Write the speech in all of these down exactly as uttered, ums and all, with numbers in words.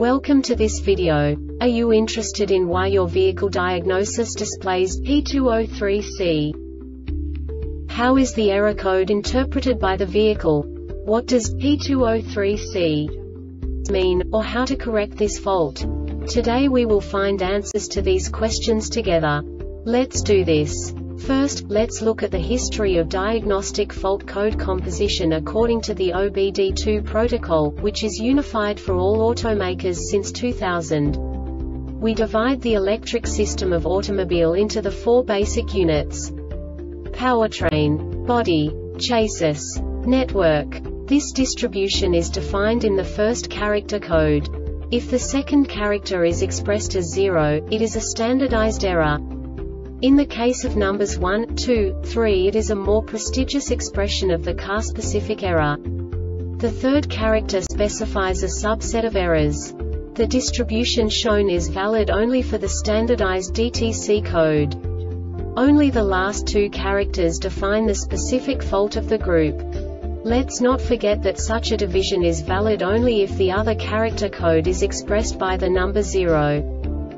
Welcome to this video. Are you interested in why your vehicle diagnosis displays P two zero three C? How is the error code interpreted by the vehicle? What does P two zero three C mean, or how to correct this fault? Today we will find answers to these questions together. Let's do this. First, let's look at the history of diagnostic fault code composition according to the O B D two protocol, which is unified for all automakers since two thousand. We divide the electric system of automobile into the four basic units: powertrain, body, chassis, network. This distribution is defined in the first character code. If the second character is expressed as zero, it is a standardized error. In the case of numbers one, two, three, it is a more prestigious expression of the car-specific error. The third character specifies a subset of errors. The distribution shown is valid only for the standardized D T C code. Only the last two characters define the specific fault of the group. Let's not forget that such a division is valid only if the other character code is expressed by the number zero.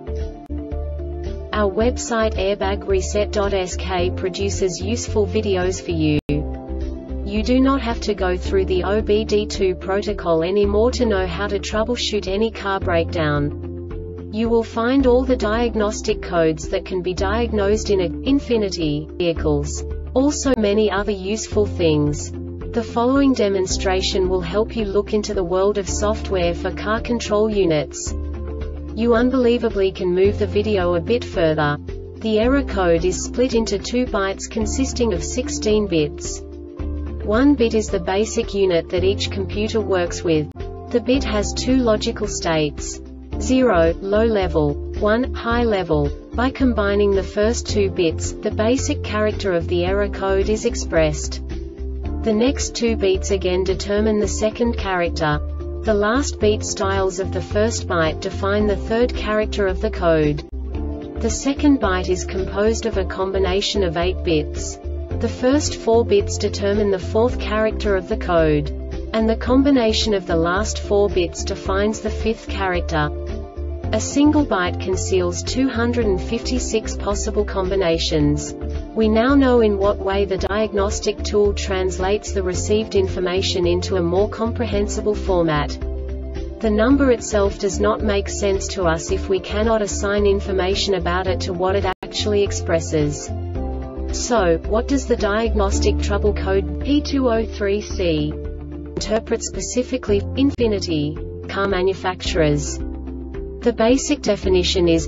Our website airbag reset dot S K produces useful videos for you. You do not have to go through the O B D two protocol anymore to know how to troubleshoot any car breakdown. You will find all the diagnostic codes that can be diagnosed in a Infiniti vehicles. Also many other useful things. The following demonstration will help you look into the world of software for car control units. You unbelievably can move the video a bit further. The error code is split into two bytes consisting of sixteen bits. One bit is the basic unit that each computer works with. The bit has two logical states: zero, low level, one, high level. By combining the first two bits, the basic character of the error code is expressed. The next two beats again determine the second character. The last beat styles of the first byte define the third character of the code. The second byte is composed of a combination of eight bits. The first four bits determine the fourth character of the code. And the combination of the last four bits defines the fifth character. A single byte conceals two hundred fifty-six possible combinations. We now know in what way the diagnostic tool translates the received information into a more comprehensible format. The number itself does not make sense to us if we cannot assign information about it to what it actually expresses. So, what does the diagnostic trouble code P two zero three C interpret specifically for Infiniti car manufacturers? The basic definition is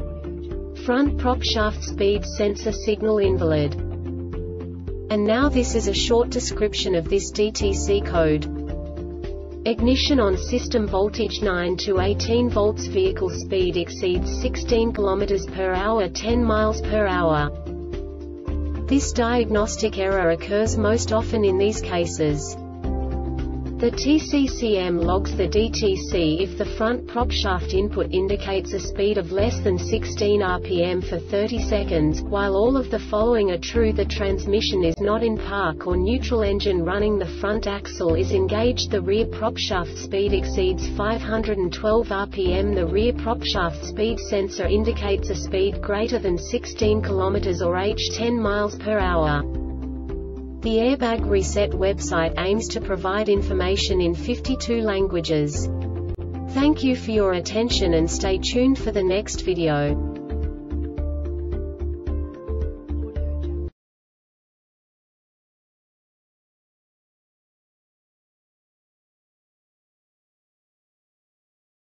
front prop shaft speed sensor signal invalid. And now this is a short description of this D T C code. Ignition on system voltage nine to eighteen volts, vehicle speed exceeds sixteen kilometers per hour, ten miles per hour. This diagnostic error occurs most often in these cases. The T C C M logs the D T C if the front prop shaft input indicates a speed of less than sixteen R P M for thirty seconds, while all of the following are true: the transmission is not in park or neutral, engine running, the front axle is engaged, the rear prop shaft speed exceeds five hundred twelve R P M, the rear prop shaft speed sensor indicates a speed greater than sixteen kilometers or h ten miles per hour. The Airbag Reset website aims to provide information in fifty-two languages. Thank you for your attention and stay tuned for the next video.